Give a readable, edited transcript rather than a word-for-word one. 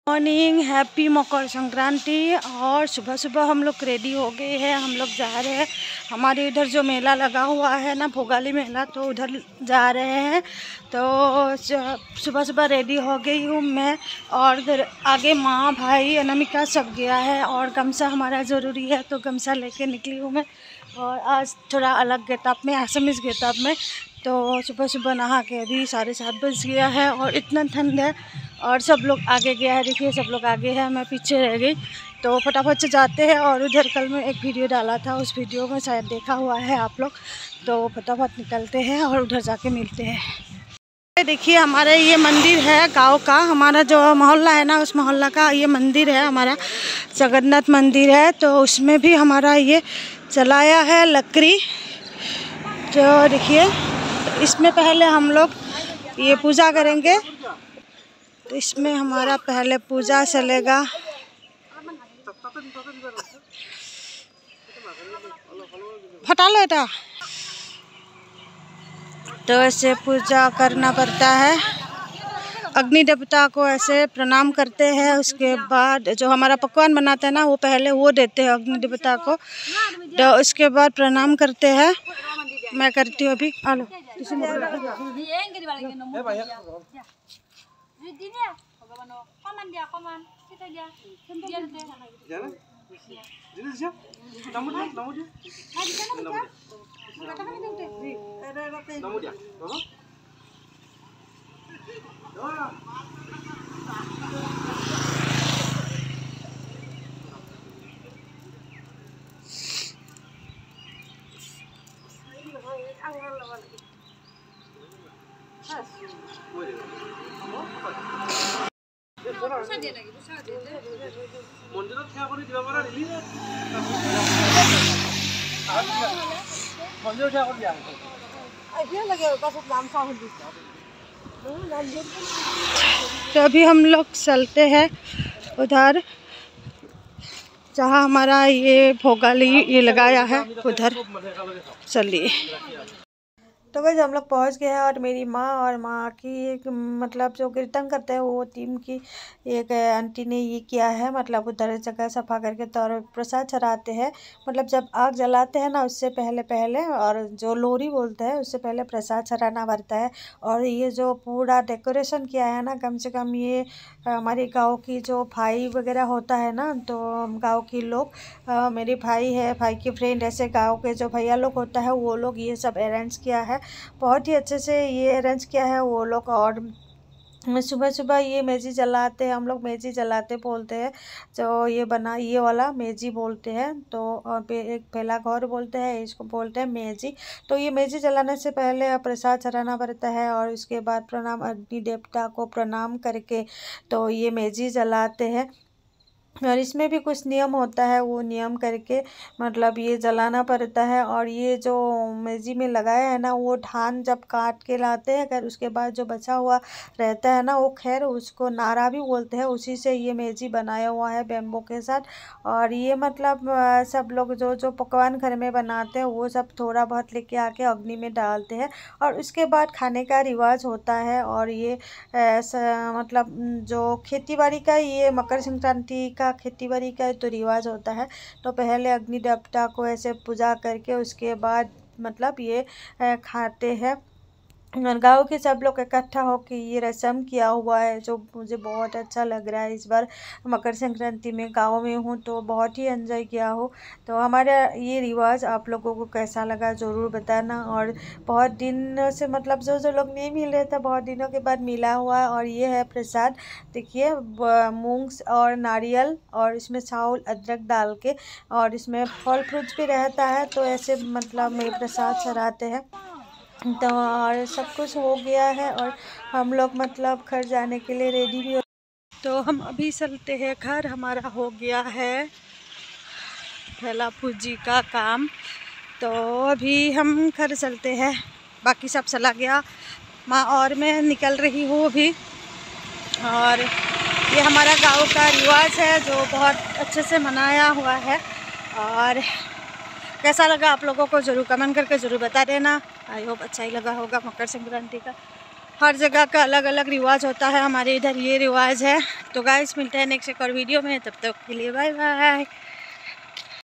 Morning, happy Makar Sankranti. और सुबह सुबह हम लोग रेडी हो गए हैं, हम लोग जा रहे हैं। हमारे इधर जो मेला लगा हुआ है ना, भोगाली मेला, तो उधर जा रहे हैं। तो सुबह सुबह रेडी हो गई हूँ मैं, और फिर आगे माँ, भाई, अनामिका सब गया है। और गमछा हमारा ज़रूरी है, तो गमछा लेके निकली हूँ मैं। और आज थोड़ा अलग गेटअप में, असमीज़ गेटअप में। तो सुबह सुबह नहा के अभी 7:30 बज गया है और इतना ठंड है। और सब लोग आगे गया है, देखिए सब लोग आगे हैं, मैं पीछे रह गई। तो फटाफट से जाते हैं। और उधर कल मैं एक वीडियो डाला था, उस वीडियो में शायद देखा हुआ है आप लोग। तो फटाफट निकलते हैं और उधर जाके मिलते हैं। देखिए हमारे ये मंदिर है गांव का, हमारा जो मोहल्ला है ना, उस मोहल्ला का ये मंदिर है हमारा, जगन्नाथ मंदिर है। तो उसमें भी हमारा ये चलाया है लकड़ी। तो देखिए, तो इसमें पहले हम लोग ये पूजा करेंगे। तो इसमें हमारा पहले पूजा चलेगा। हटा लो बेटा। तो ऐसे पूजा करना पड़ता है, अग्नि देवता को ऐसे प्रणाम करते हैं। उसके बाद जो हमारा पकवान बनाते हैं ना, वो पहले वो देते हैं अग्नि देवता को। तो उसके बाद प्रणाम करते हैं। मैं करती हूँ अभी। आलो तो अभी हम लोग चलते हैं उधर जहाँ हमारा ये भोगाली ये लगाया है, उधर चलिए। तो वैसे हम लोग पहुँच गए हैं। और मेरी माँ और माँ की एक मतलब जो कीर्तन करते हैं वो टीम की एक आंटी ने ये किया है, मतलब उधर जगह सफा करके तो और प्रसाद चढ़ाते हैं। मतलब जब आग जलाते हैं ना, उससे पहले और जो लोहरी बोलते हैं उससे पहले प्रसाद चढ़ाना पड़ता है। और ये जो पूरा डेकोरेशन किया है ना, कम से कम ये हमारे गाँव की जो भाई वगैरह होता है ना, तो गाँव के लोग, मेरे भाई है, भाई की फ्रेंड, ऐसे गाँव के जो भैया लोग होता है वो लोग ये सब अरेंज किया है। बहुत ही अच्छे से ये अरेंज किया है वो लोग। और सुबह सुबह ये मेजी जलाते हैं, हम लोग मेजी जलाते बोलते हैं। जो ये बना ये वाला मेजी बोलते हैं। तो एक पहला घर बोलते हैं, इसको बोलते हैं मेजी। तो ये मेजी जलाने से पहले प्रसाद चढ़ाना पड़ता है। और उसके बाद प्रणाम, अग्नि देवता को प्रणाम करके तो ये मेजी जलाते हैं। और इसमें भी कुछ नियम होता है, वो नियम करके मतलब ये जलाना पड़ता है। और ये जो मेजी में लगाया है ना, वो धान जब काट के लाते हैं, अगर उसके बाद जो बचा हुआ रहता है ना, वो खैर उसको नारा भी बोलते हैं, उसी से ये मेजी बनाया हुआ है बेम्बो के साथ। और ये मतलब सब लोग जो जो पकवान घर में बनाते हैं वो सब थोड़ा बहुत लेके आके अग्नि में डालते हैं। और उसके बाद खाने का रिवाज होता है। और ये मतलब जो खेती बाड़ी का, ये मकर संक्रांति का खेती बाड़ी का तो रिवाज होता है। तो पहले अग्नि देवता को ऐसे पूजा करके उसके बाद मतलब ये खाते हैं। गाँव के सब लोग इकट्ठा होकर ये रस्म किया हुआ है, जो मुझे बहुत अच्छा लग रहा है। इस बार मकर संक्रांति में गाँव में हूँ तो बहुत ही एंजॉय किया हूँ। तो हमारा ये रिवाज आप लोगों को कैसा लगा ज़रूर बताना। और बहुत दिन से मतलब जो लोग नहीं मिल रहे थे, बहुत दिनों के बाद मिला हुआ है। और ये है प्रसाद, देखिए, मूंग और नारियल, और इसमें चावल अदरक डाल के, और इसमें फल फ्रूट्स भी रहता है। तो ऐसे मतलब में प्रसाद चढ़ाते हैं। तो और सब कुछ हो गया है और हम लोग मतलब घर जाने के लिए रेडी भी हो। तो हम अभी चलते हैं घर, हमारा हो गया है ठेला पूजी का काम। तो अभी हम घर चलते हैं, बाकी सब चला गया, माँ और मैं निकल रही हूँ अभी। और ये हमारा गांव का रिवाज है जो बहुत अच्छे से मनाया हुआ है। और कैसा लगा आप लोगों को ज़रूर कमेंट करके ज़रूर बता देना। आई होप अच्छा ही लगा होगा मकर संक्रांति का। हर जगह का अलग अलग रिवाज होता है, हमारे इधर ये रिवाज है। तो गाइस मिलते हैं नेक्स्ट एक और वीडियो में, तब तक के लिए बाय बाय।